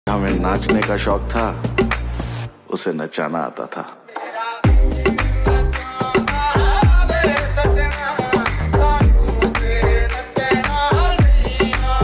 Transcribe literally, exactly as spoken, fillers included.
हमें नाचने का शौक था, उसे नचाना आता था।